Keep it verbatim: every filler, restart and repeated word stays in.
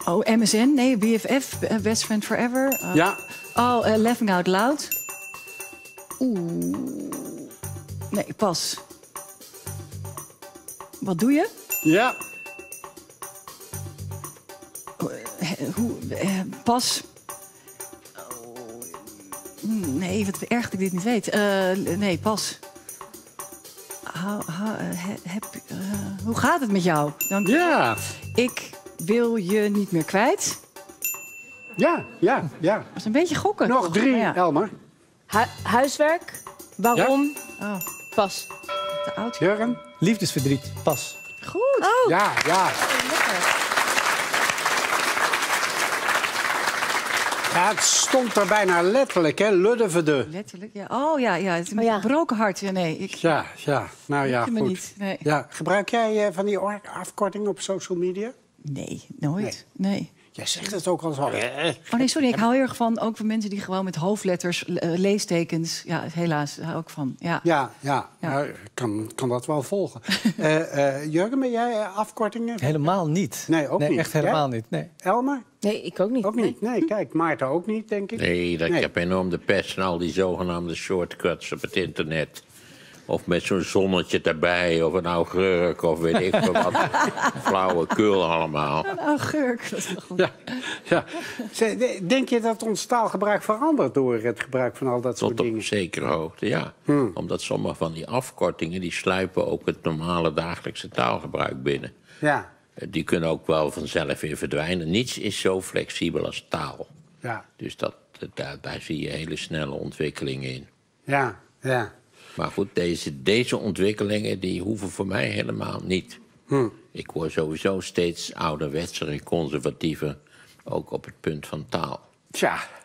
Oh, M S N? Nee, B F F, Best Friend Forever. Uh, Ja. Oh, uh, Laughing Out Loud. Oeh. Nee, pas. Wat doe je? Ja. Uh, hoe, uh, pas. Oh, nee, wat erg dat ik dit niet weet. Uh, nee, pas. How, how, uh, heb, uh, hoe gaat het met jou? Dank je. Ja. Ik wil je niet meer kwijt. Ja, ja, ja. Dat is een beetje gokken. Nog toch? drie, Maar ja. Elmer. Hu huiswerk. Waarom? Oh, Pas. te oud. Jurgen? Liefdesverdriet, pas. Goed. Oh. Ja, ja. Ja, het stond er bijna letterlijk, hè? Luddevede. Letterlijk, ja. Oh ja, ja. Het is een Oh, ja. gebroken hart. Ja, nee, ik... Ja, ja. Nou ja, Lukt me goed. niet, nee. Ja. Gebruik jij uh, van die afkortingen op social media? Nee, nooit. Nee. Jij zegt het ook al zo. Oh nee, sorry. Ik hou heel erg van ook van mensen die gewoon met hoofdletters, uh, leestekens. Ja, helaas, daar hou ik van. Ja. Ja, ja. Ja. Nou, ik kan, kan dat wel volgen. uh, uh, Jurgen, ben jij uh, afkortingen? Helemaal niet. Nee, ook niet. Echt helemaal Jij? niet. Nee. Elmer? Nee, ik ook niet. Ook niet. Nee, kijk, Maarten ook niet, denk ik. Nee, dat, Nee. ik heb enorm de pest en al die zogenaamde shortcuts op het internet. Of met zo'n zonnetje erbij, of een augurk, of weet ik veel wat. Flauwekul allemaal. Een augurk. Dat is wel goed. Ja, ja. Zeg, denk je dat ons taalgebruik verandert door het gebruik van al dat soort Tot op dingen? een zekere hoogte, ja. Hmm. Omdat sommige van die afkortingen, die sluipen ook het normale dagelijkse taalgebruik binnen. Ja, Eh, Die kunnen ook wel vanzelf weer verdwijnen. Niets is zo flexibel als taal. ja, Dus dat, dat- daar, daar zie je hele snelle ontwikkelingen in. ja, ja. Maar goed, deze, deze ontwikkelingen die hoeven voor mij helemaal niet. Hm. Ik word sowieso steeds ouderwetser en conservatiever, ook op het punt van taal. Tja,